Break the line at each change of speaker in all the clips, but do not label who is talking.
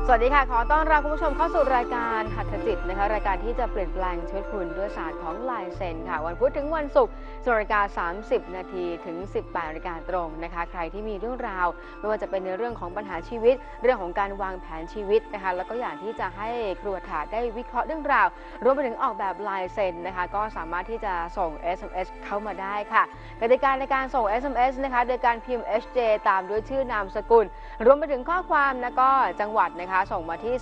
สวัสดีค่ะขอต้อนรับคุณผู้ชมเข้าสู่รายการหัตถจิตนะคะรายการที่จะเปลี่ยนแปลงชีวิตคุณด้วยศาสตร์ของลายเซ็นค่ะวันพุธถึงวันศุกร์นาฬิกา 30 นาทีถึง 18 นาฬิกาตรงนะคะใครที่มีเรื่องราวไม่ว่าจะเป็นในเรื่องของปัญหาชีวิตเรื่องของการวางแผนชีวิตนะคะแล้วก็อยากที่จะให้ครูถาได้วิเคราะห์เรื่องราวรวมไปถึงออกแบบลายเซ็นนะคะก็สามารถที่จะส่ง SMS เข้ามาได้ค่ะกติกาในการส่ง SMS นะคะโดยการพิมพ์ HJ ตามด้วยชื่อนามสกุลรวมไปถึงข้อความแล้วก็จังหวัดนะคะส่งมาที่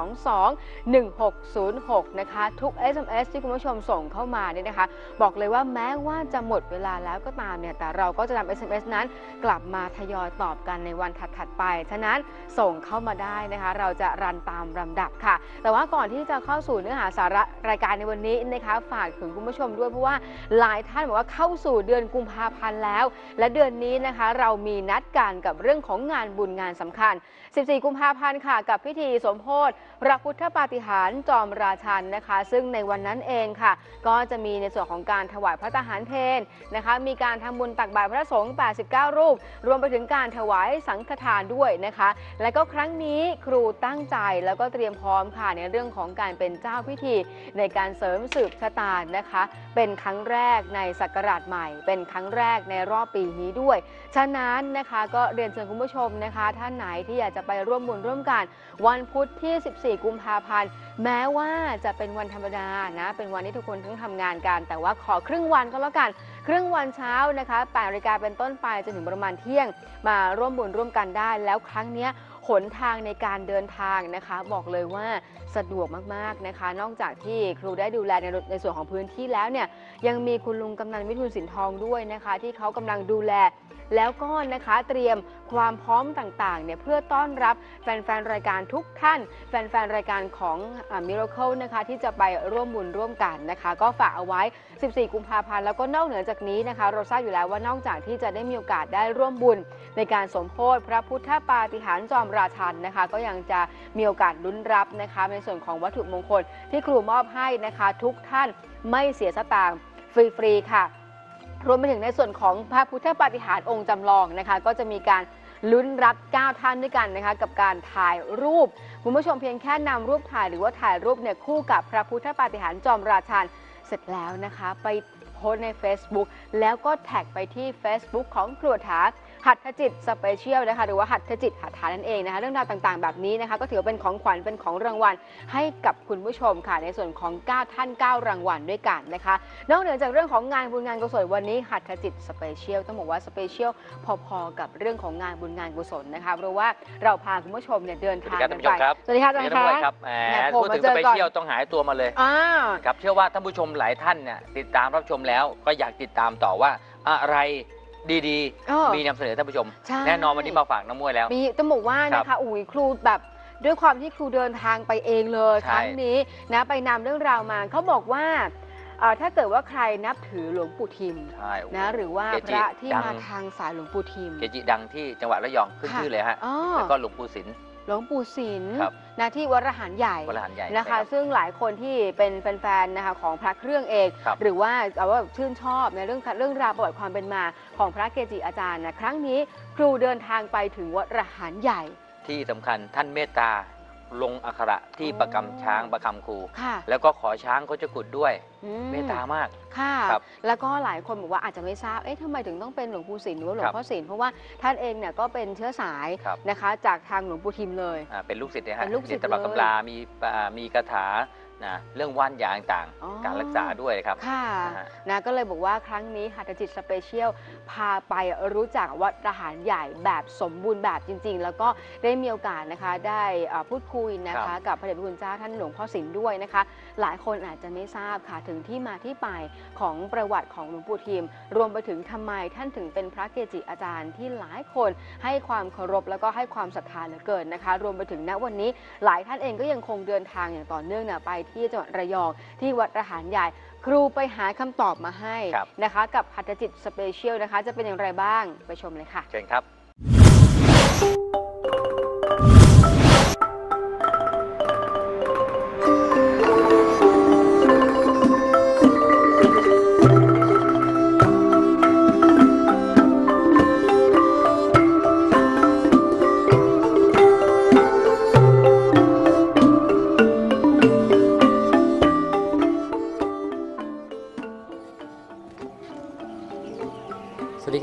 422-1606 นะคะทุก SMS ที่คุณผู้ชมส่งเข้ามาเนี่ยนะคะบอกเลยว่าแม้ว่าจะหมดเวลาแล้วก็ตามเนี่ยแต่เราก็จะนำ SMS นั้นกลับมาทยอยตอบกันในวันถัดๆไปฉะนั้นส่งเข้ามาได้นะคะเราจะรันตามลำดับค่ะแต่ว่าก่อนที่จะเข้าสู่เนื้อหาสาระรายการในวันนี้นะคะฝากถึงคุณผู้ชมด้วยเพราะว่าหลายท่านบอกว่าเข้าสู่เดือนกุมภาพันธ์แล้วและเดือนนี้นะคะเรามีนัดกันกับเรื่องของงานบุญงานสำคัญ14 กุมภาพันธ์ค่ะกับพิธีสมโภชพระพุทธปาฏิหาริย์จอมราชันนะคะซึ่งในวันนั้นเองค่ะก็จะมีในส่วนของการถวายพระทหารเพลนะคะมีการทำบุญตักบาตรพระสงฆ์89 รูปรวมไปถึงการถวายสังฆทานด้วยนะคะและก็ครั้งนี้ครูตั้งใจแล้วก็เตรียมพร้อมค่ะในเรื่องของการเป็นเจ้าพิธีในการเสริมสืบชะตานะคะเป็นครั้งแรกในศักราชใหม่เป็นครั้งแรกในรอบปีนี้ด้วยฉะนั้นนะคะก็เรียนเชิญคุณผู้ชมนะคะท่านไหนที่อยากจะไปร่วมบุญร่วมกันวันพุธที่ 14 กุมภาพันธ์แม้ว่าจะเป็นวันธรรมดานะเป็นวันที่ทุกคนทั้งทำงานกันแต่ว่าขอครึ่งวันก็แล้วกันครึ่งวันเช้านะคะ8 นาฬิกาเป็นต้นไปจนถึงประมาณเที่ยงมาร่วมบุญร่วมกันได้แล้วครั้งนี้หนทางในการเดินทางนะคะบอกเลยว่าสะดวกมากๆนะคะนอกจากที่ครูได้ดูแลในส่วนของพื้นที่แล้วเนี่ยยังมีคุณลุงกำนันวิทูลสินทองด้วยนะคะที่เขากำลังดูแลแล้วก็นะคะเตรียมความพร้อมต่างๆเนี่ยเพื่อต้อนรับแฟนๆรายการทุกท่านแฟนๆรายการของMiracle นะคะที่จะไปร่วมบุญร่วมกันนะคะก็ฝากเอาไว้ 14 กุมภาพันธ์แล้วก็นอกเหนือจากนี้นะคะเราทราบอยู่แล้วว่านอกจากที่จะได้มีโอกาสได้ร่วมบุญในการสมโภชพระพุทธปาฏิหาริย์จอมราชันนะคะก็ยังจะมีโอกาสลุ้นรับนะคะในส่วนของวัตถุมงคลที่ครูมอบให้นะคะทุกท่านไม่เสียสตางค์ฟรีๆค่ะรวมไปถึงในส่วนของพระพุทธปาฏิหาริย์องค์จำลองนะคะก็จะมีการลุ้นรับ9ท่านด้วยกันนะคะกับการถ่ายรูปคุณผู้ชมเพียงแค่นำรูปถ่ายหรือว่าถ่ายรูปเนี่ยคู่กับพระพุทธปาฏิหาริย์จอมราชันเสร็จแล้วนะคะไปโพสต์ใน Facebook แล้วก็แท็กไปที่ Facebook ของครัวถาหัตถจิตสเปเชียลนะคะหรือว่าหัตถจิตหัตถานั่นเองนะคะเรื่องราวต่างๆแบบนี้นะคะก็ถือเป็นของขวัญเป็นของรางวัลให้กับคุณผู้ชมค่ะในส่วนของ9ท่าน9รางวัลด้วยกันนะคะนอกเหนือจากเรื่องของงานบุญงานกุศลวันนี้หัตถจิตสเปเชียลต้องบอกว่าสเปเชียลพอๆกับเรื่องของงานบุญงานกุศลนะคะเพราะว่าเราพาคุณผู้ชมเนี่ยเดินทางกันไปสวัสดีค่ะอาจารย์ครับ
พูดถึงสเปเชียลต้องหายตัวมาเลยครับเชื่อว่าท่านผู้ชมหลายท่านเนี่ยติดตามรับชมแล้วก็อยากติดตามต่อว่าอะไรดีๆมีนำเสนอท่านผู้ชมแน่นอนวันนี้มาฝากน้ำมวยแล้ว
มีต้องบอกว่านะคะครูแบบด้วยความที่ครูเดินทางไปเองเลยครั้งนี้นะไปนำเรื่องราวมาเขาบอกว่าถ้าเกิดว่าใครนับถือหลวงปู่ทิมนะหรือว่าพระที่มาทางสายหลวงปู่ทิม
เกจิดังที่จังหวัดระยองขึ้นชื่อเลยฮะแล้วก็หลวงปู่ศิลป์
นะที่วัดระหารใหญ่นะคะซึ่งหลายคนที่เป็นแฟนๆนะคะของพระเครื่องเองหรือว่าเอาว่าชื่นชอบในเรื่องราวประวัติความเป็นมาของพระเกจิอาจารย์นะครั้งนี้ครูเดินทางไปถึงวัดระหารใหญ่
ที่สำคัญท่านเมตตาลงอักขระที่ประกำช้างประคำครูแล้วก็ขอช้างเขาจะกุดด้วยเมตตามาก
ค่ะแล้วก็หลายคนบอกว่าอาจจะไม่ทราบทำไมถึงต้องเป็นหลวงปู่ศิลป์หรือว่าหลวงพ่อศิลป์เพราะว่าท่านเองเนี่ยก็เป็นเชื้อสายนะคะจากทางหลวงปู่ทิมเลย
เป็นลูกศิษย์นะฮะศิษย์ตำรับตำรามีคาถานะเรื่องว่านยาต่างๆการรักษาด้วยครับ
ค่ะนะก็เลยบอกว่าครั้งนี้หัตถจิตสเปเชียลพาไปรู้จักวัดระหารใหญ่แบบสมบูรณ์แบบจริงๆแล้วก็ได้มีโอกาสนะคะได้พูดคุยนะคะกับพระเดชพระคุณเจ้าท่านหลวงพ่อศิลป์ด้วยนะคะหลายคนอาจจะไม่ทราบค่ะถึงที่มาที่ไปของประวัติของหลวงปู่ทิมรวมไปถึงทำไมท่านถึงเป็นพระเกจิอาจารย์ที่หลายคนให้ความเคารพแล้วก็ให้ความศรัทธาเหลือเกินนะคะรวมไปถึงณวันนี้หลายท่านเองก็ยังคงเดินทางอย่างต่อเนื่องไปที่จังหวัดระยองที่วัดระหารใหญ่ครูไปหาคำตอบมาให้นะคะกับหัตถจิตสเปเชียลนะคะจะเป็นอย่างไรบ้างไปชมเลยค่ะ
เชิญครับ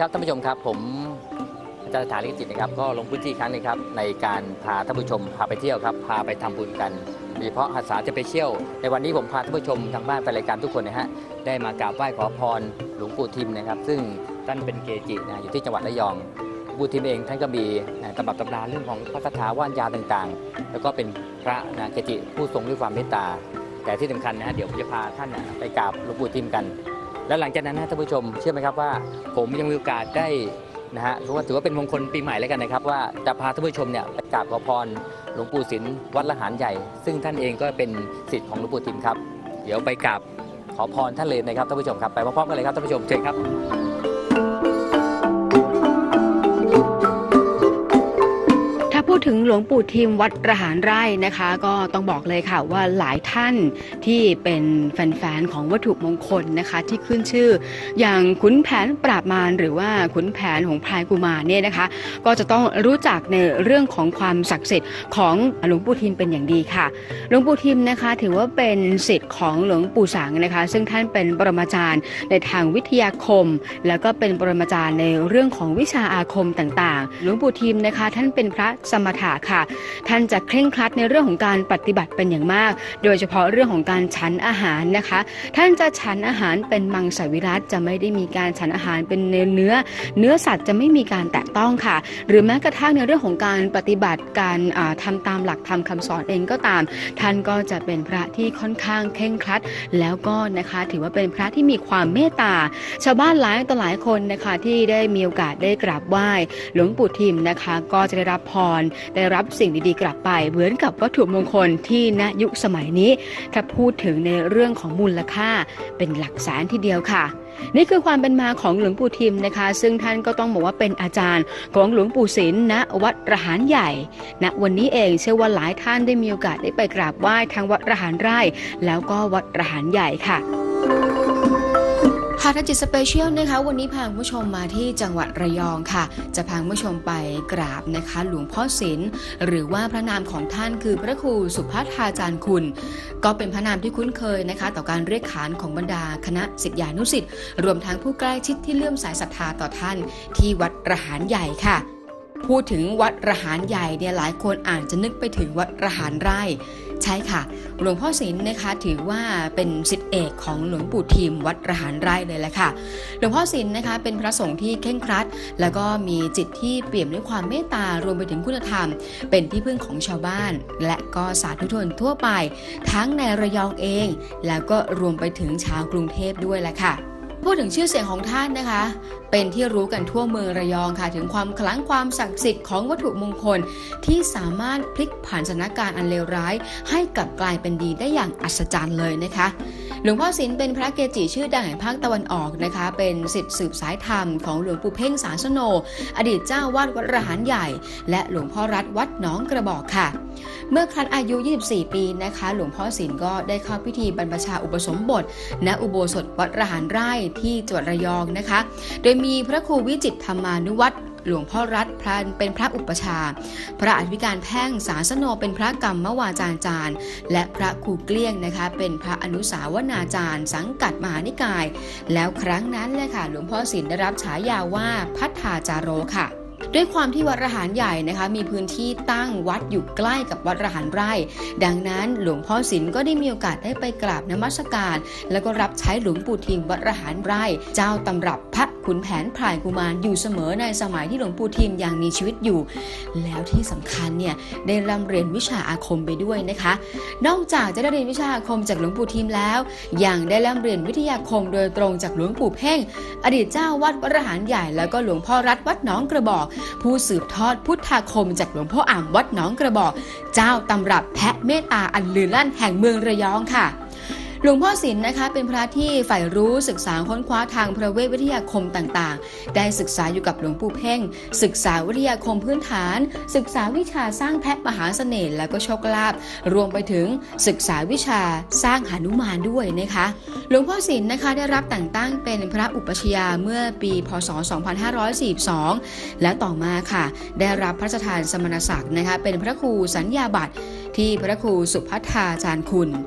ครับท่านผู้ชมครับผมอาจารย์สถาลิขิตจิตนะครับก็ลงพื้นที่ครั้งนี้ครับในการพาท่านผู้ชมพาไปเที่ยวครับพาไปทำบุญกันโดยเฉพาะอาสาจะไปเที่ยวในวันนี้ผมพาท่านผู้ชมทางบ้านไปรายการทุกคนนะฮะได้มากราบไหว้ขอพรหลวงปู่ทิมนะครับซึ่งท่านเป็นเกจินะอยู่ที่จังหวัดระยองหลวงปู่ทิมเองท่านก็มีตำรับตำราเรื่องของพระคาถาว่านยาต่างๆแล้วก็เป็นพระเกจิผู้ทรงด้วยความเมตตาแต่ที่สำคัญนะฮะเดี๋ยวผมจะพาท่านไปกราบหลวงปู่ทิมกันและหลังจากนั้นท่านผู้ชมเชื่อไหมครับว่าผมยังมีโอกาสได้นะฮะถือว่าเป็นมงคลปีใหม่แล้วกันนะครับว่าจะพาท่านผู้ชมเนี่ยไปกราบขอพรหลวงปู่ศิลป์วัดละหารใหญ่ซึ่งท่านเองก็เป็นศิษย์ของหลวงปู่ทิมครับเดี๋ยวไปกราบขอพรท่านเลยนะครับท่านผู้ชมครับไปพร้อมๆกันเลยครับท่านผู้ชมเชิญครับ
พูดถึงหลวงปู่ทิมวัดระหารไร่นะคะก็ต้องบอกเลยค่ะว่าหลายท่านที่เป็นแฟนๆของวัตถุมงคลนะคะที่ขึ้นชื่ออย่างขุนแผนปราบมารหรือว่าขุนแผนของพลายกุมารเนี่ยนะคะก็จะต้องรู้จักในเรื่องของความศักดิ์สิทธิ์ของหลวงปู่ทิมเป็นอย่างดีค่ะหลวงปู่ทิมนะคะถือว่าเป็นศิษย์ของหลวงปู่สังนะคะซึ่งท่านเป็นปรมาจารย์ในทางวิทยาคมแล้วก็เป็นปรมาจารย์ในเรื่องของวิชาอาคมต่างๆหลวงปู่ทิมนะคะท่านเป็นพระสมถะค่ะท่านจะเคร่งครัดในเรื่องของการปฏิบัติเป็นอย่างมากโดยเฉพาะเรื่องของการฉันอาหารนะคะท่านจะฉันอาหารเป็นมังสวิรัติจะไม่ได้มีการฉันอาหารเป็นเนื้อสัตว์จะไม่มีการแตะต้องค่ะหรือแม้กระทั่งในเรื่องของการปฏิบัติการทำตามหลักธรรมคำสอนเองก็ตามท่านก็จะเป็นพระที่ค่อนข้างเคร่งครัดแล้วก็นะคะถือว่าเป็นพระที่มีความเมตตาชาวบ้านหลายต่อหลายคนนะคะที่ได้มีโอกาสได้กราบไหว้หลวงปู่ทิมนะคะก็จะได้รับพรได้รับสิ่งดีๆกลับไปเหมือนกับวัตถุมงคลที่ณยุคสมัยนี้ถ้าพูดถึงในเรื่องของมูลค่าเป็นหลักแสนทีเดียวค่ะนี่คือความเป็นมาของหลวงปู่ทิมนะคะซึ่งท่านก็ต้องบอกว่าเป็นอาจารย์ของหลวงปู่ศิลป์ณวัดระหารใหญ่ณวันนี้เองเชื่อว่าหลายท่านได้มีโอกาสได้ไปกราบไหว้ทั้งวัดระหารไร่แล้วก็วัดระหารใหญ่ค่ะหากท่านจิตสเปเชียลนะคะวันนี้พาคุณผู้ชมมาที่จังหวัดระยองค่ะจะพาคุณผู้ชมไปกราบนะคะหลวงพ่อศิลป์หรือว่าพระนามของท่านคือพระครูสุภัททาจารย์คุณก็เป็นพระนามที่คุ้นเคยนะคะต่อการเรียกขานของบรรดาคณะศิษยานุศิษย์รวมทั้งผู้ใกล้ชิดที่เลื่อมใสศรัทธาต่อท่านที่วัดระหารใหญ่ค่ะพูดถึงวัดระหารใหญ่เนี่ยหลายคนอาจจะนึกไปถึงวัดระหารไร่ใช่ค่ะหลวงพ่อศิลป์นะคะถือว่าเป็นศิษย์เอกของหลวงปู่ทิมวัดระหารไร่เลยแหละค่ะหลวงพ่อศิลป์นะคะเป็นพระสงฆ์ที่เคร่งครัดแล้วก็มีจิตที่เปี่ยมด้วยความเมตตารวมไปถึงคุณธรรมเป็นที่พึ่งของชาวบ้านและก็สาธุชนทั่วไปทั้งในระยองเองแล้วก็รวมไปถึงชาวกรุงเทพด้วยแหละค่ะพูดถึงชื่อเสียงของท่านนะคะเป็นที่รู้กันทั่วเมืองระยองค่ะถึงความขลังความศักดิ์สิทธิ์ของวัตถุมงคลที่สามารถพลิกผ่านสถานการณ์อันเลวร้ายให้กลับกลายเป็นดีได้อย่างอัศจรรย์เลยนะคะหลวงพ่อศิลป์เป็นพระเกจิชื่อดังแห่งภาคตะวันออกนะคะเป็นศิษย์สืบสายธรรมของหลวงปู่เพ่งสารสโนอดีตเจ้าวาดวัดระหารใหญ่และหลวงพ่อรัตน์วัดหนองกระบอกค่ะเมื่อครั้นอายุ24ปีนะคะหลวงพ่อศิลป์ก็ได้เข้าพิธีบรรพชาอุปสมบทณอุโบสถวัดระหารไร่ที่จังหวัดระยองนะคะโดยมีพระครูวิจิตรธรรมานุวัตรหลวงพ่อรัตน์เป็นพระอุปชาพระอธิการแพ่งสารสโนเป็นพระกรรมวาจารย์และพระครูเกลี้ยงนะคะเป็นพระอนุสาวนาจารย์สังกัดมหานิกายแล้วครั้งนั้นเลยค่ะหลวงพ่อศิลป์ได้รับฉายาว่าพัทธาจาโรค่ะด้วยความที่วัดระหารใหญ่นะคะมีพื้นที่ตั้งวัดอยู่ใกล้กับวัดระหารไร่ดังนั้นหลวงพ่อศิลป์ก็ได้มีโอกาสได้ไปกราบนมัสการแล้วก็รับใช้หลวงปู่ทิมวัดระหารไร่เจ้าตำรับพระขุนแผนพลายกุมารอยู่เสมอในสมัยที่หลวงปู่ทิมยังมีชีวิตอยู่แล้วที่สำคัญเนี่ยได้ร่ำเรียนวิชาอาคมไปด้วยนะคะนอกจากจะได้เรียนวิชาอาคมจากหลวงปู่ทิมแล้วยังได้ร่ำเรียนวิทยาคมโดยตรงจากหลวงปู่เพ่งอดีตเจ้าวัดระหารใหญ่แล้วก็หลวงพ่อรัตน์วัดหนองกระบอกผู้สืบทอดพุทธาคมจากหลวงพ่ออ่ำวัดหนองกระบอกเจ้าตำรับแพะเมตตาอันลือลั่นแห่งเมืองระยองค่ะหลวงพ่อศิลป์นะคะเป็นพระที่ใฝ่รู้ศึกษาค้นคว้าทางพระเวทวิทยาคมต่างๆได้ศึกษาอยู่กับหลวงปู่เพ่งศึกษาวิทยาคมพื้นฐานศึกษาวิชาสร้างแพะมหาเสน่ห์แล้วก็โชคลาภรวมไปถึงศึกษาวิชาสร้างหนุมานด้วยนะคะหลวงพ่อศิลป์นะคะได้รับแต่งตั้งเป็นพระอุปัชฌาย์เมื่อปีพ.ศ. 2542และต่อมาค่ะได้รับพระราชทานสมณศักดิ์นะคะเป็นพระครูสัญญาบัตรที่พระครูสุภัททาจารย์คุณ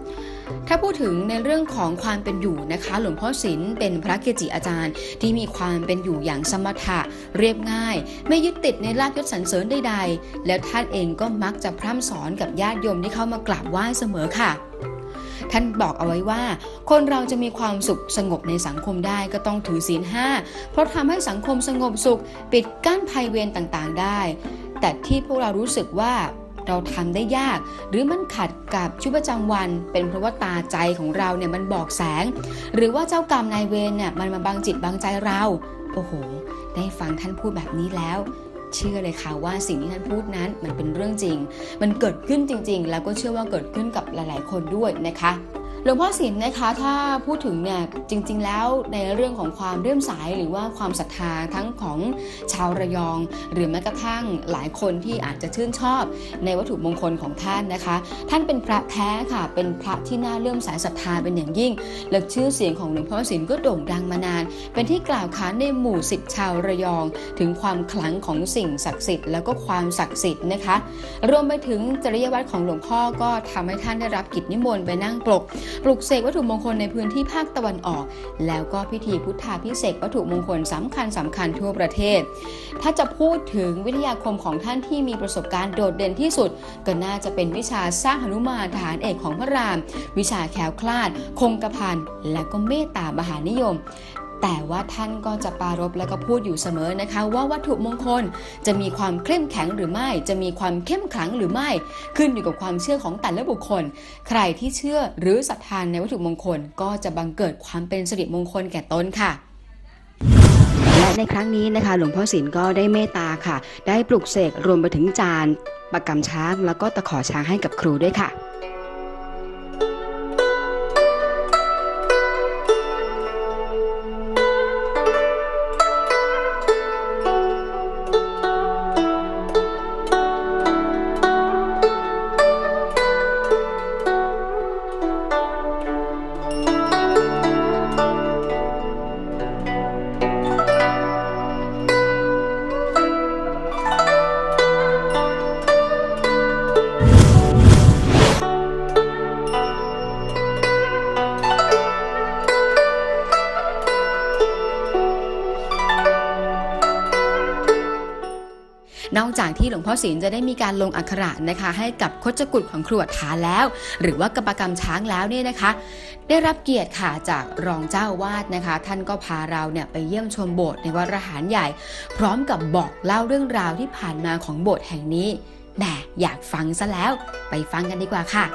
ถ้าพูดถึงในเรื่องของความเป็นอยู่นะคะหลวงพ่อศิลป์เป็นพระเกจิอาจารย์ที่มีความเป็นอยู่อย่างสมถะเรียบง่ายไม่ยึดติดในลาภยศสรรเสริญใดๆแล้วท่านเองก็มักจะพร่ำสอนกับญาติโยมที่เข้ามากราบไหว้เสมอค่ะท่านบอกเอาไว้ว่าคนเราจะมีความสุขสงบในสังคมได้ก็ต้องถือศีล 5เพราะทำให้สังคมสงบสุขปิดกั้นภัยเวรต่างๆได้แต่ที่พวกเรารู้สึกว่าเราทำได้ยากหรือมันขัดกับชีวิตประจำวันเป็นเพราะว่าตาใจของเราเนี่ยมันบอกแสงหรือว่าเจ้ากรรมนายเวรเนี่ยมันมาบังจิตบังใจเราโอ้โหได้ฟังท่านพูดแบบนี้แล้วเชื่อเลยค่ะว่าสิ่งที่ท่านพูดนั้นมันเป็นเรื่องจริงมันเกิดขึ้นจริงๆแล้วก็เชื่อว่าเกิดขึ้นกับหลายๆคนด้วยนะคะหลวงพ่อศิลป์นะคะถ้าพูดถึงเนี่ยจริงๆแล้วในเรื่องของความเลื่อมใสหรือว่าความศรัทธาทั้งของชาวระยองหรือแม้กระทั่งหลายคนที่อาจจะชื่นชอบในวัตถุมงคลของท่านนะคะท่านเป็นพระแท้ค่ะเป็นพระที่น่าเลื่อมใสศรัทธาเป็นอย่างยิ่งและชื่อเสียงของหลวงพ่อศิลป์ก็โด่งดังมานานเป็นที่กล่าวขานในหมู่ศิษย์ชาวระยองถึงความขลังของสิ่งศักดิ์สิทธิ์แล้วก็ความศักดิ์สิทธิ์นะคะรวมไปถึงจริยวัตรของหลวงพ่อก็ทำให้ท่านได้รับกิจนิมนต์ไปนั่งปลุกเสกวัตถุมงคลในพื้นที่ภาคตะวันออกแล้วก็พิธีพุทธาภิเษกวัตถุมงคลสำคัญทั่วประเทศถ้าจะพูดถึงวิทยาคมของท่านที่มีประสบการณ์โดดเด่นที่สุดก็น่าจะเป็นวิชาสร้างหนุมานทหารเอกของพระรามวิชาแคล้วคลาดคงกระพันและก็เมตตามหานิยมแต่ว่าท่านก็จะปรารภและก็พูดอยู่เสมอนะคะว่าวัตถุมงคลจะมีความเข้มแข็งหรือไม่จะมีความเข้มขลังหรือไม่ขึ้นอยู่กับความเชื่อของแต่ละบุคคลใครที่เชื่อหรือศรัทธาในวัตถุมงคลก็จะบังเกิดความเป็นสิริมงคลแก่ตนค่ะและในครั้งนี้นะคะหลวงพ่อศิลป์ก็ได้เมตตาค่ะได้ปลุกเสกรวมไปถึงจานประกำช้างแล้วก็ตะขอช้างให้กับครูด้วยค่ะนอกจากที่หลวงพ่อศิลป์จะได้มีการลงอักขระนะคะให้กับคจกุฎของครูอัฏฐานแล้วหรือว่ากประกำช้างแล้วเนี่ยนะคะได้รับเกียรติค่ะจากรองเจ้าอาวาสนะคะท่านก็พาเราเนี่ยไปเยี่ยมชมโบสถ์ในวัดระหารใหญ่พร้อมกับบอกเล่าเรื่องราวที่ผ่านมาของโบสถ์แห่งนี้แหมอยากฟังซะแล้วไปฟังกันดีกว่าค่ะ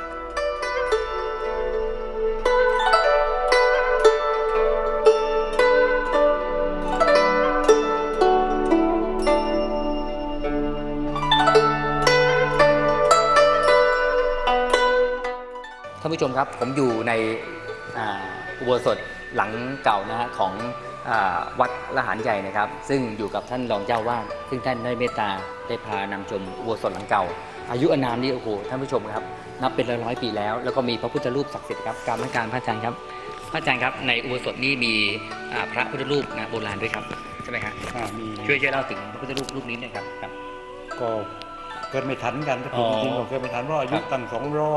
ท่านผู้ชมครับผมอยู่ในอุโบสถหลังเก่านะฮะของวัดละหารใหญ่นะครับซึ่งอยู่กับท่านรองเจ้าวาดซึ่งท่านได้เมตตาได้พานำชมอุโบสถหลังเก่าอายุอานามนี่โอ้โหท่านผู้ชมครับนับเป็นร้อยปีแล้วแล้วก็มีพระพุทธรูปศักดิ์สิทธิ์ครับกรรมการพระอาจารย์ครับพระอาจารย์ครับในอุโบสถนี้มีพระพุทธรูปนะโบราณด้วยครับใช่ไหมครับมีช่วยเล่าถึงพระพุทธรูปนี้หน่อยครับ
ก็เกิดไม่ทันกันถ้าผมจริงๆก็เกิดไม่ทันเพราะอายุตั้ง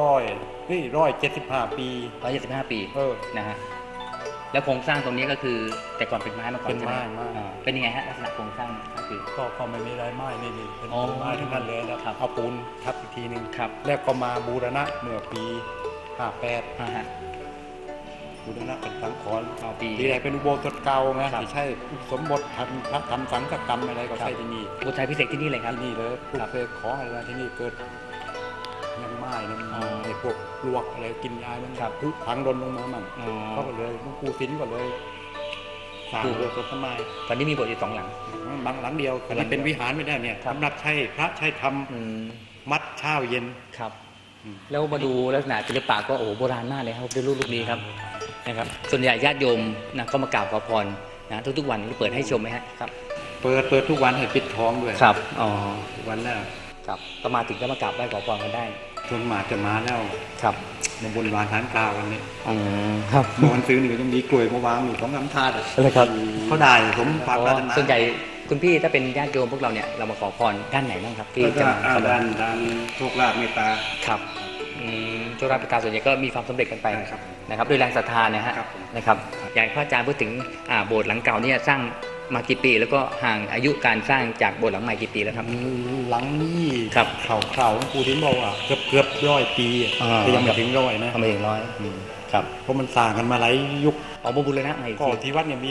175 ปี
175 ปีนะฮะแล้วโครงสร้างตรงนี้ก็คือแต่ก่อนเป็นไม้มาก่อนใช่ไหมเป็นยังไงฮะลักษณะโครงสร้าง
ก็ไม่มีไม้นี่เป็นไม้ทั้งนั้นเลยนะครับเอาปูนทับอีกทีนึงแล้วก็มาบูรณะเมื่อปี58บูรณะเป็นสังขรณ์ปีแรกเป็นอุโบสถเก่าไงที่ใช่สมบททำสังฆกรรมอะไรก็ใช่ที่นี่
พุทธาภิเษกที่นี่เลยครับ
ที่นี่เลยปลุกเสกของอะไรที่นี่เกิดน้ำไม้น้ำไอ้พวกลวกอะไรกินยามันพุพังดนลงมามั่งก็เลยหลวงปู่ศิลป์ก็เลยสร้างโบสถ์สมัย
ตอนนี้มีโบสถ์อยู่2 หลัง
บางหลังเดียวแต่มันเป็นวิหารไม่ได้เนี่ยสำหรับใช้พระใช้ทำมัดเช้าเย็น
ครับแล้วมาดูลักษณะศิลปะก็โอ้โบราณมากเลยครับด้วยรูปนี้ครับนะครับส่วนใหญ่ญาติโยมนะก็มากราบขอพรนะทุกๆวันเปิดให้ชมไหมฮะครับ
เปิดทุกวันให้ปิดท้องด้วย
ครับอ๋อ
ทุกวันแล้ว
ครับก็มาถึงก็มากราบไหว้ขอพรกันได้
จนมาจะมาแล้ว
ครับ
มาบนวานฐานกลางวันนี้
ครับ
วันซื้อหนึ่งยังมีกล้วยมาวางอยู่ของน้ำธาตุ
อะไรครับ
เขาได้สมปรารถนา
ส่วนใหญ่คุณพี่ถ้าเป็นญาติโยมพวกเราเนี่ยเรามาขอพรด้านไหนบ้างครับที่จะ
ด้านโชคลาภเมตตา
ครับเจ้ารับประทานส่วนใหญ่ก็มีความสำเร็จกันไปนะครับโดยแรงศรัทธาเนี่ยฮะนะครับอยากให้พระอาจารย์พูดถึงโบสถ์หลังเก่าเนี่ยสร้างมากี่ปีแล้วก็ห่างอายุการสร้างจากโบสถ์หลังใหม่กี่ปีแล้วครับ
หลังนี้ครับเขาปูทิ้งบอกว่าเกือบ100 ปีแต่ยังไม่ถึง100นะ
ไม่ถึง100ครับ
เพราะมันสร้างกันมาหลายยุค
บูรณะใหม่
ก็ที่วัดเนี่ย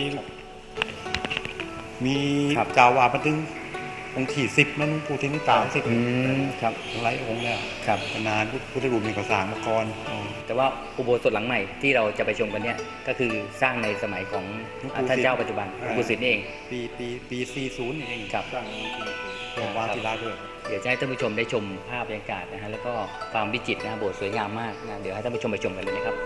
มีเจ้าวาดมาถึงองค์ที่10นั่นปูทิ้งตา10
ครับ
หลายองค์แล้วครับนานพุทธรูปนี่ก็สร้างมาก่อน
แต่ว่าอุโบสถหลังใหม่ที่เราจะไปชมกันเนี่ยก็คือสร้างในสมัยของท่านเจ้าปัจจุบันหลวงปู่ศิลป์เอง
ปี40เอง
ครับ
สร้างวาศิลาด้วย
เดี๋ยวจะให้ท่านผู้ชมได้ชมภาพบรรยากาศนะฮะแล้วก็ความวิจิตรนะโบสถ์สวยงามมากนะเดี๋ยวให้ท่านผู้ชมไปชมกันเลยนะครับ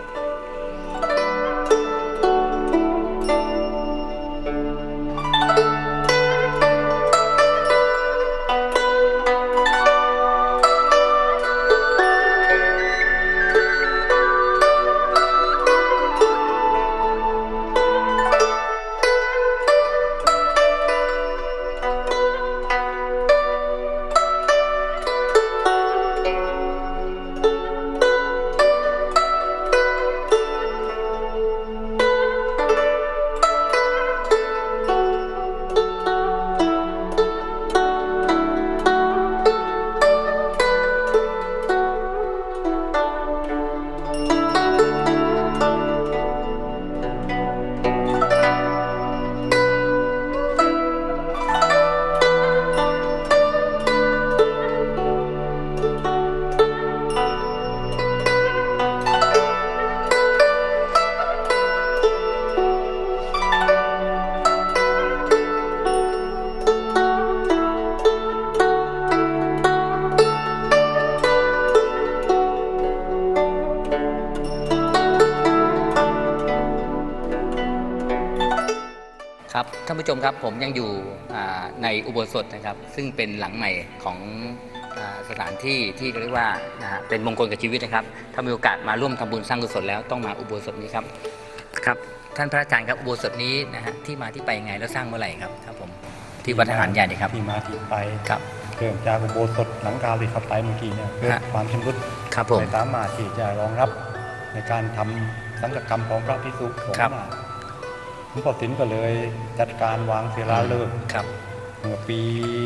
ครับท่านผู้ชมครับผมยังอยู่ในอุโบสถนะครับซึ่งเป็นหลังใหม่ของสถานที่ที่เรียกว่าเป็นมงคลกับชีวิตนะครับถ้ามีโอกาสมาร่วมทำบุญสร้างกุศลแล้วต้องมาอุโบสถนี้ครับครับท่านพระอาจารย์ครับอุโบสถนี้นะฮะที่มาที่ไปยังไงแล้วสร้างเมื่อไหร่ครับผมที่วัดทหารใหญ่ครับ
ที่มาที่ไป
ครับ
เริ่มจากอุโบสถหลังกาที่เข้าไปเมื่อกี้เนี่ยเกิดความชำรุด
ใน
สามารถที่จะรองรับในการทำสังฆกรรมของพระภิกษุสงฆ์หลวงพ่อศิลป์ก็เลยจัดการวางศิลาฤกษ์เมื่อปี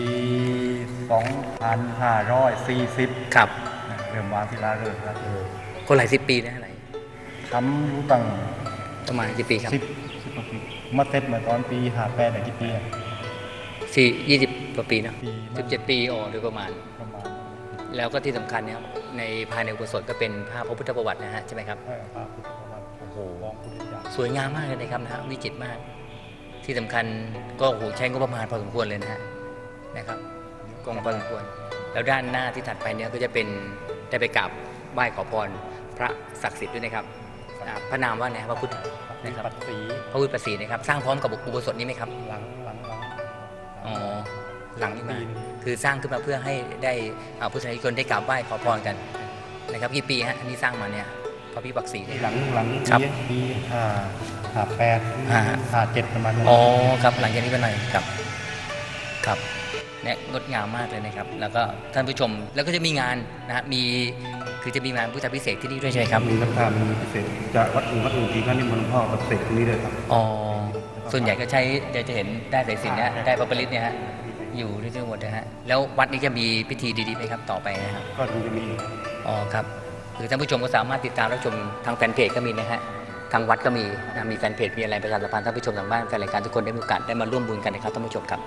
2540
ครับ
เริ่มวางศิลาฤกษ์แล้ว
ก็หลาย10 ปีนะอะไร
ทำรู้ตั้ง
ประมาณกี่ปีครับ
10 ปีมาเสร็จเมื่อตอนปี58ได้กี่ปี
20 กว่าปีนะ17 ปีโดยประมาณแล้วก็ที่สำคัญเนี่ยในภายในอุโบสถก็เป็นภาพพระพุทธประวัตินะฮะใช่ไหมครับ
ภาพพุทธประวัติ
โอ้โหสวยงามมากเลยนะครับนะฮะวิจิตรมากที่สำคัญก็ใช้งบประมาณพอสมควรเลยนะฮะนะครับกองพอสมควรแล้วด้านหน้าที่ถัดไปเนี่ยก็จะเป็นได้ไปกราบไหว้ขอพรพระศักดิ์สิทธิ์ด้วยนะครับพระนามว่าไงพระพุทธนะครับพระพุทธประสีนะครับสร้างพร้อมกับอุโบสถนี้ไหมครับ
หลัง
นี้มาคือสร้างขึ้นมาเพื่อให้ได้ผู้สาธุชนได้กราบไหว้ขอพรกันนะครับกี่ปีฮะอันนี้สร้างมาเนี่ยพระพิบักษี
หลังปี58 57ประมาณนั้น
ครับหลังจากนี้ไปหน่อยครับเนี่ยงดงามมากเลยนะครับแล้วก็ท่านผู้ชมแล้วก็จะมีงานนะฮะคือจะมีงานพุทธพิเศษที่นี่ด้วยใช่ไหมครับ
มีน้ำตาลมีพิเศษจากวัดอื่นที่ท่านนิมนต์หลวงพ่อพิเศษที่นี่เลยครับ
ส่วนใหญ่ก็ใช้จะเห็นได้สายสิญจน์เนี่ยได้พระปริตเนี่ยฮะอยู่ที่ทั้งหมดนะฮะแล้ววัดนี้จะมีพิธีดีๆไหมครับต่อไปนะครับ
ก็จะมี
ครับหรือท่านผู้ชมก็สามารถติดตามรับชมทางแฟนเพจก็มีนะฮะทางวัดก็มีแฟนเพจมีอะไรประชาสัมพันธ์ท่านผู้ชมทางบ้านแฟนรายการทุกคนได้มีโอกาสได้มาร่วมบุญกันนะครับท่านผู้ชมครับ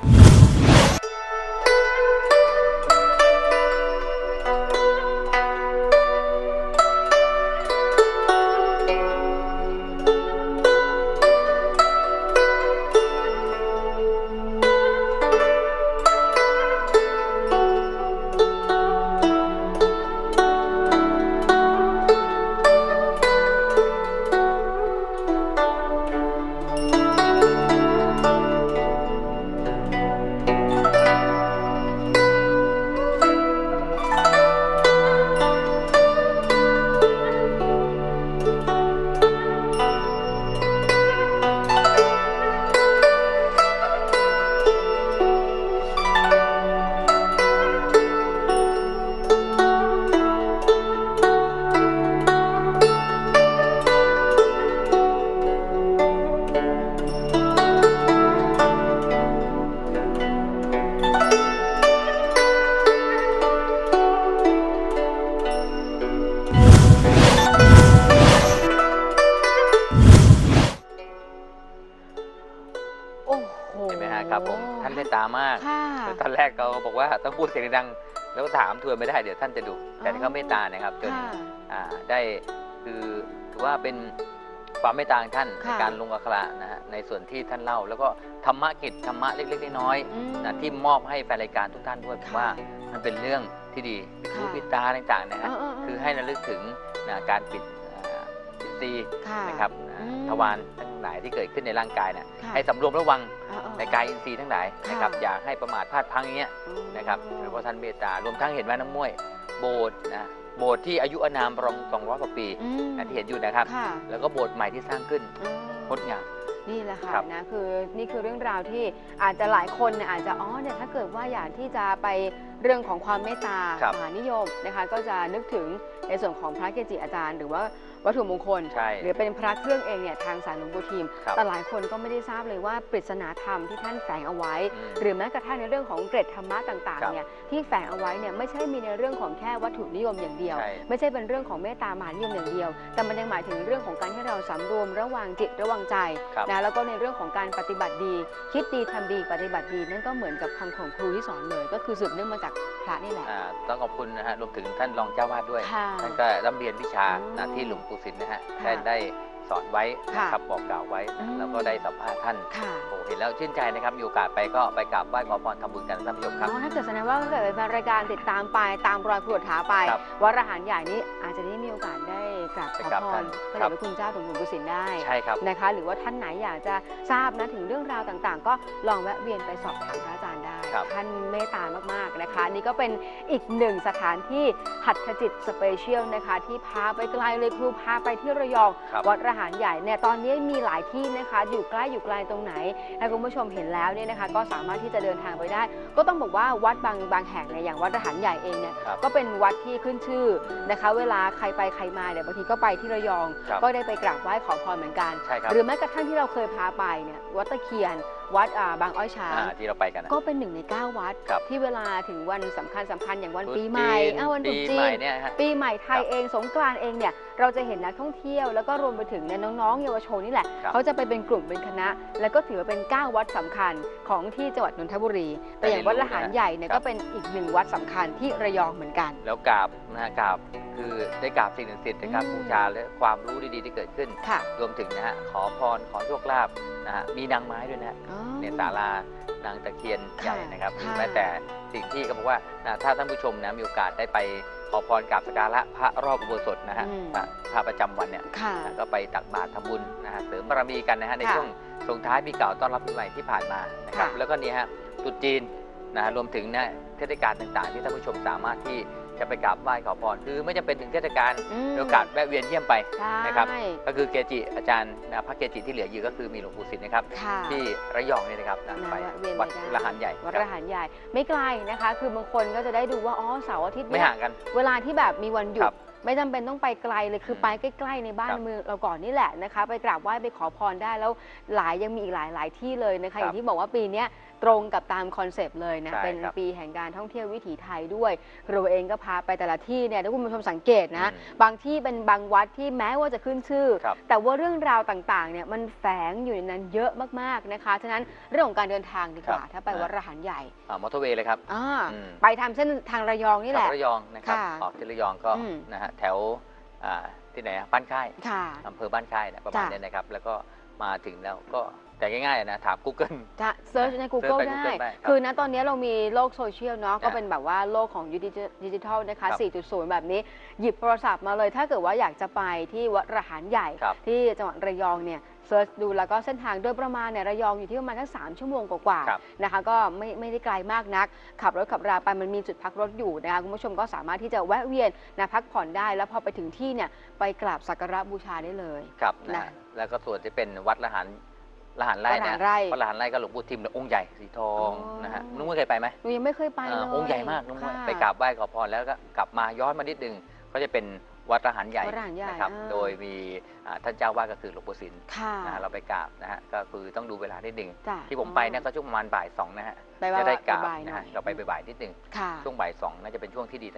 แรกเขาบอกว่าต้องพูดเสียงดังแล้วก็ถามทวนไม่ได้เดี๋ยวท่านจะดุแต่ที่เขาเมตตานะครับจนได้คือถือว่าเป็นความเมตตาของท่านในการลงอักขระนะฮะในส่วนที่ท่านเล่าแล้วก็ธรรมะกิจธรรมะเล็กๆน้อยๆนะที่มอบให้แฟนรายการทุกท่านด้วยผมว่ามันเป็นเรื่องที่ดีคือปิดตาต่างๆนะฮะคือให้ระลึกถึงการปิดซีนะครับทวารทั้งหลายที่เกิดขึ้นในร่างกายนะให้สำรวมระวังในกายอินทรีย์ทั้งหลายนะครับอย่าให้ประมาทพลาดพลั้งอย่างเงี้ยนะครับแล้วก็ท่านเมตตารวมทั้งเห็นว่าน้ำม้วยโบสถ์นะโบสถ์ที่อายุอานามรอง200 กว่าปีที่เห็นอยู่นะครับแล้วก็โบสถ์ใหม่ที่สร้างขึ้นงดงาม
นี่แหละค่ะนะคือนี่คือเรื่องราวที่อาจจะหลายคนเนี่ยอาจจะเนี่ยถ้าเกิดว่าอยากที่จะไปเรื่องของความเมตตามหานิยมนะคะก็จะนึกถึงในส่วนของพระเกจิอาจารย์หรือว่าวัตถุมงคลหรือเป็นพระเครื่องเองเนี่ยทางสายหลวงปู่ทิมแต่หลายคนก็ไม่ได้ทราบเลยว่าปริศนาธรรมที่ท่านแฝงเอาไว้หรือแม้กระทั่งในเรื่องของเกร็ดธรรมะต่างๆเนี่ยที่แฝงเอาไว้เนี่ยไม่ใช่มีในเรื่องของแค่วัตถุนิยมอย่างเดียวไม่ใช่เป็นเรื่องของเมตตามหานิยมอย่างเดียวแต่มันยังหมายถึงเรื่องของการให้เราสำรวมระวังจิตระวังใจนะแล้วก็ในเรื่องของการปฏิบัติดีคิดดีทำดีปฏิบัติดีนั่นก็เหมือนกับคำของครูที่สอนเลยก็คือสืบเนื่องมาจากพระนี่แหละ
ต้องขอบคุณนะฮะรวมถึงท่านรองเจ้าวาดด้วยท่านก็ร่ำเรียนวิชาที่หลวงปู่ศิลป์นะฮะได้สอนไว้นะครับบอกกล่าวไว้แล้วก็ได้สัมภาษณ์ท่านโอ้เห็นแล้วชื่นใจนะครับมีโอกาสไปก็ไปกราบไหว้ขอพรทำบุญกันท่านผู้ชมครับ
ถ้าเกิดแสดงว่าถ้าเกิดเป็นรายการติดตามไปตามรอยพระบุตรไปวัดระหารใหญ่นี้อาจจะได้มีโอกาสได้กราบขอพรพระเดชพระคุณเจ้าหลวงปู่ศิลป์ได้นะคะหรือว่าท่านไหนอยากจะทราบนะถึงเรื่องราวต่างๆก็ลองแวะเวียนไปสอบถามพระอาจารย์ได้ท่านเมตตามากๆนะคะนี่ก็เป็นอีกหนึ่งสถานที่หัตถจิตสเปเชียลนะคะที่พาไปไกลเลยครูพาไปที่ระยองวัดระหารใหญ่เนี่ยตอนนี้มีหลายที่นะคะอยู่ใกล้อยู่ไกลตรงไหนถ้าคุณผู้ชมเห็นแล้วเนี่ยนะคะก็สามารถที่จะเดินทางไปได้ก็ต้องบอกว่าวัดบางแห่งเนี่ยอย่างวัดระหารใหญ่เองเนี่ยก็เป็นวัดที่ขึ้นชื่อนะคะเวลาใครไปใครมาเนี่ยบางทีก็ไปที่ระยองก็ได้ไปกราบไหว้ขอพรเหมือนกันหรือแม้กระทั่งที่เราเคยพาไปเนี่ยวัดตะเคียนวัดบางอ้อยช้าง
ที่เราไปกัน
ก็เป็น1 ใน 9 วัดที่เวลาถึงวันสำคัญอย่างวันปีใหม่วันตรุษจีนปีใหม่ไทยเองสงกรานต์เองเนี่ยเราจะเห็นนักท่องเที่ยวแล้วก็รวมไปถึงน้องๆเยาวชนนี่แหละเขาจะไปเป็นกลุ่มเป็นคณะแล้วก็ถือว่าเป็น9 วัดสำคัญของที่จังหวัดนนทบุรีแต่อย่างวัดระหารใหญ่เนี่ยก็เป็นอีก1 วัดสำคัญที่ระยองเหมือนกัน
แล้วกราบกราบคือได้กราบสิ่งศักดิ์สิทธิ์นะครับบูชาและความรู้ดีๆที่เกิดขึ้นรวมถึงนะฮะขอพรขอโชคลาภนะฮะมีนางไม้ด้วยนะในศาลานางตะเคียนใหญ่นะครับแม้แต่สิ่งที่เขาบอกว่าถ้าท่านผู้ชมนะมีโอกาสได้ไปขอพรกราบสักการะพระรอบอุโบสถนะฮะพระประจำวันเนี่ยก็ไปตักบาตรทำบุญนะฮะเสริมบารมีกันนะฮะในช่วงส่งท้ายปีเก่าต้อนรับปีใหม่ที่ผ่านมานะครับแล้วก็นี่ฮะตรุษจีนนะฮะรวมถึงนะเทศกาลต่างๆที่ท่านผู้ชมสามารถที่จะไปกราบไหว้ขอพรคือไม่จำเป็นถึงเทศกาลมีโอกาสแวะเวียนเยี่ยมไปนะครับก็คือเกจิอาจารย์พระเกจิที่เหลืออยู่ก็คือมีหลวงปู่ศิลป์นะครับที่ระยองนี่นะครับไปวัดระหารใหญ่
วัดระหารใหญ่ไม่ไกลนะคะคือบางคนก็จะได้ดูว่าเสาร์อาทิตย์
ไม่ห่างกัน
เวลาที่แบบมีวันหยุดไม่จำเป็นต้องไปไกลเลยคือไปใกล้ๆในบ้านเมืองเราก่อนนี่แหละนะคะไปกราบไหว้ไปขอพรได้แล้วยังมีอีกหลายที่เลยนะคะอย่างที่บอกว่าปีนี้ตรงกับตามคอนเซปต์เลยนะเป็นปีแห่งการท่องเที่ยววิถีไทยด้วยเราเองก็พาไปแต่ละที่เนี่ยถ้าคุณผู้ชมสังเกตนะบางที่เป็นบางวัดที่แม้ว่าจะขึ้นชื่อแต่ว่าเรื่องราวต่างๆเนี่ยมันแฝงอยู่ในนั้นเยอะมากๆนะคะฉะนั้นเรื่องของการเดินทางดีกว่าถ้าไปวัดระหารใหญ่
มอเตอร์เวย์เลยครับ
ไปทำเส้นทางระยองนี่แหละ
ระยองนะครับออกที่ระยองก็นะฮะแถวที่ไหนบ้านค่ายอำเภอบ้านค่ายประมาณนี้นะครับแล้วก็มาถึงแล้วก็แต่ง่ายๆนะถาม Google
จะเซิร์ชใน Google ได้คือนะตอนนี้เรามีโลกโซเชียลเนาะก็เป็นแบบว่าโลกของดิจิทัลนะคะ 4.0 แบบนี้หยิบโทรศัพท์มาเลยถ้าเกิดว่าอยากจะไปที่วัดระหารใหญ่ที่จังหวัดระยองเนี่ยเซิร์ชดูแล้วก็เส้นทางโดยประมาณเนี่ยระยองอยู่ที่ประมาณสัก3 ชั่วโมงกว่าๆนะคะก็ไม่ได้ไกลมากนักขับรถขับราไปมันมีจุดพักรถอยู่นะคะคุณผู้ชมก็สามารถที่จะแวะเวียนนะพักผ่อนได้แล้วพอไปถึงที่เนี่ยไปกราบสักการะบูชาได้เลย
ครับนะแล้วก็ส่วนที่เป็นวัดระหารไร่เนี่ยวัดระหารไร่ก็หลวงปู่ทิมองค์ใหญ่สีทองนะฮะนุ้งเคยไปไหม
นุ้งยังไม่เคยไปเลย
องค์ใหญ่มากนุ้งไปกราบไหว้ขอพรแล้วก็กลับมาย้อนมานิดนึงก็จะเป็นวัดระหารใหญ่นะครับโดยมีท่านเจ้าวาดก็คือหลวงปู่ศิลป์เราไปกราบนะฮะก็คือต้องดูเวลานิดนึงที่ผมไปเนี่ยก็ช่วงประมาณบ่าย 2นะฮะจะได้กราบนะฮะเราไปบ่ายนิดนึงช่วงบ่าย 2น่าจะเป็นช่วงที่ดีสำหรับ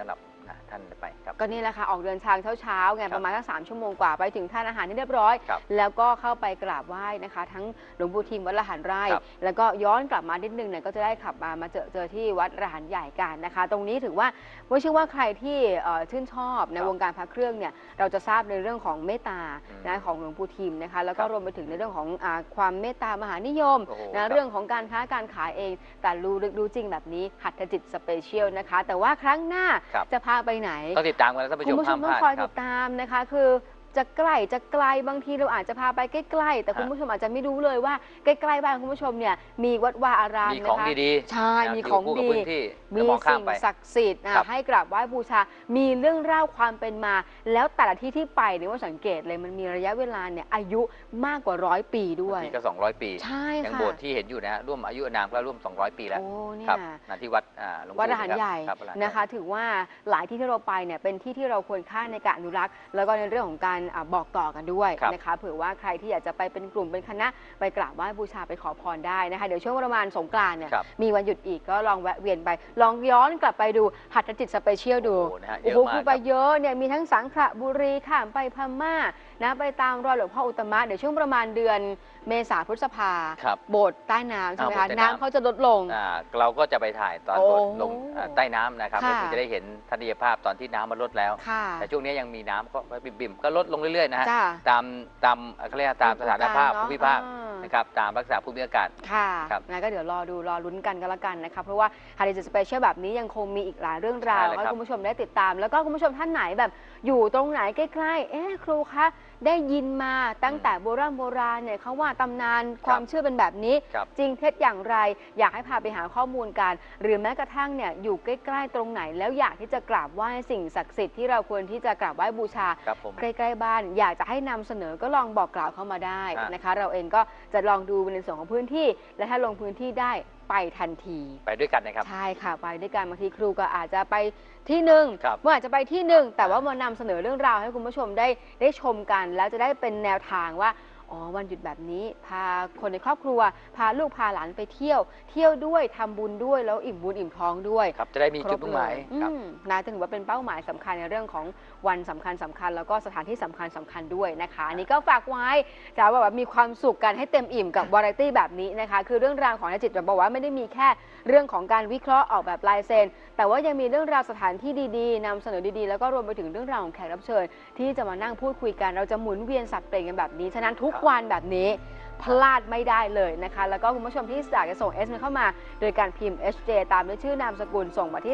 ท่านไปครับ
ก็นี่แหละค่ะออกเดินทางเช้าไงประมาณสัก3 ชั่วโมงกว่าไปถึงทานอาหารที่เรียบร้อยแล้วก็เข้าไปกราบไหว้นะคะทั้งหลวงปู่ทิมวัดละหันไร่แล้วก็ย้อนกลับมานิดนึงเนี่ยก็จะได้ขับมาเจอที่วัดละหันใหญ่กันนะคะตรงนี้ถือว่าเชื่อว่าใครที่ชื่นชอบในวงการพระเครื่องเนี่ยเราจะทราบในเรื่องของเมตตาของหลวงปู่ทิมนะคะแล้วก็รวมไปถึงในเรื่องของความเมตตามหานิยมนะเรื่องของการค้าการขายเองแต่รู้จริงแบบนี้หัตถจิตสเปเชียลนะคะแต่ว่าครั้งหน้าจะพาไปไหน
ต้องติดตามกันแล้วท่านผู้ชมห้ามพลาด
ต้องคอยติดตามนะคะคือจะใกล้จะไกลบางทีเราอาจจะพาไปใกล้ๆแต่คุณผู้ชมอาจจะไม่รู้เลยว่าใกล้ๆบ้านคุณผู้ชมเนี่ยมีวัดวาอาราม
มีของดี
ๆใช่มีของดีมีสิ่งศักดิ์สิทธิ์ให้กราบไหว้บูชามีเรื่องเล่าความเป็นมาแล้วแต่ละที่ไปเนี่ยว่าสังเกตเลยมันมีระยะเวลาเนี่ยอายุมากกว่า100 ปีด้วย
ก็200 ปี
ใช่ค่ะ
อย่างโบสถ์ที่เห็นอยู่นะร่วมอายุนามก็ร่วม200 ปีแล้ว
ครับ
ที่วัด
วัดละหันใหญ่นะคะถือว่าหลายที่ที่เราไปเนี่ยเป็นที่ที่เราควรค่าในการอนุรักษ์แล้วก็ในเรื่องของการบอกต่อกันด้วยนะคะเผื่อว่าใครที่อยากจะไปเป็นกลุ่มเป็นคณะไปกราบไหว้บูชาไปขอพรได้นะคะเดี๋ยวช่วงประมาณสงกรานต์เนี่ยมีวันหยุดอีกก็ลองแวะเวียนไปลองย้อนกลับไปดูหัตถจิตสเปเชียลดูโอ้โหคือไปเยอะเนี่ยมีทั้งสังขละบุรีข้ามไปพม่านะไปตามรอยหลวงพ่ออุตมะเดี๋ยวช่วงประมาณเดือนเมษาพฤษภาโบสถ์ใต้น้ำใช่ไหมคะน้ำเขาจะลดลง
เราก็จะไปถ่ายตอนโบสถ์ลงใต้น้ำนะครับเราจะได้เห็นทัศนียภาพตอนที่น้ำมันลดแล้วแต่ช่วงนี้ยังมีน้ำก็บิ่มก็ลดลงเรื่อยๆนะฮะตามเขาเรียกตามสถานภาพภูมิภาคนะครับตามรักษาภูมิอากาศ
ค่ะงั้นก็เดี๋ยวรอลุ้นกันก็แล้วกันนะคะเพราะว่าหัตถจิตสเปเชียลแบบนี้ยังคงมีอีกหลายเรื่องราวให้คุณผู้ชมได้ติดตามแล้วก็คุณผู้ชมท่านไหนแบบอยู่ตรงไหนใกล้ๆครูคะได้ยินมาตั้งแต่โบราณเนี่ยเขาว่าตำนานความเชื่อเป็นแบบนี้จริงเท็จอย่างไรอยากให้พาไปหาข้อมูลกันหรือแม้กระทั่งเนี่ยอยู่ใกล้ๆตรงไหนแล้วอยากที่จะกราบไหว้สิ่งศักดิ์สิทธิ์ที่เราควรที่จะกราบไหว้บูชาใกล้ๆบ้านอยากจะให้นำเสนอก็ลองบอกกล่าวเข้ามาได้นะคะเราเองก็จะลองดูในส่วนของพื้นที่และถ้าลงพื้นที่ได้ไปทันที
ไปด้วยกันนะครับ
ใช่ค่ะไปด้วยกันบางทีครูก็อาจจะไปที่หนึ่งว่าอาจจะไปที่หนึ่งแต่ว่ามานำเสนอเรื่องราวให้คุณผู้ชมได้ชมกันแล้วจะได้เป็นแนวทางว่าวันหยุดแบบนี้พาคนในครอบครัวพาลูกพาหลานไปเที่ยวด้วยทำบุญด้วยแล้วอิ่มบุญอิ่มท้องด้วย
ครับจะได้มีจุดมุ่งหมาย
นะถือว่าเป็นเป้าหมายสำคัญในเรื่องของวันสำคัญแล้วก็สถานที่สำคัญด้วยนะคะอันนี้ก็ฝากไว้จะว่ามีความสุขกันให้เต็มอิ่มกับวาไรตี้แบบนี้นะคะคือเรื่องราวของนักจิตจะบอกว่าไม่ได้มีแค่เรื่องของการวิเคราะห์ออกแบบลายเซ็นแต่ว่ายังมีเรื่องราวสถานที่ดีๆนำเสนอดีๆแล้วก็รวมไปถึงเรื่องราวของแขกรับเชิญที่จะมานั่งพูดคุยกันเราจะหมุนเวียนสับเปลี่ยนกันแบบนี้ฉะนั้นทุกวันแบบนี้พลาดไม่ได้เลยนะคะแล้วก็คุณผู้ชมที่อยากจะส่ง SMS เข้ามาโดยการพิมพ์ HJ ตามด้วยชื่อนามสกุลส่งมาที่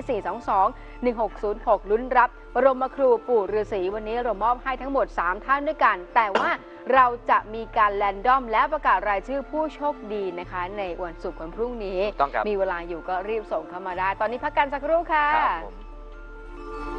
422-1606 ลุ้นรับบรมครูปู่ฤาษีวันนี้เรามอบให้ทั้งหมด3ท่านด้วยกันแต่ว่าเราจะมีการแรนดอมและประกาศรายชื่อผู้โชคดีนะคะในวันศุกร์วันพรุ่งนี้มีเวลาอยู่ก็รีบส่งเข้ามาได้ตอนนี้พักกันสักครู่ค่ะ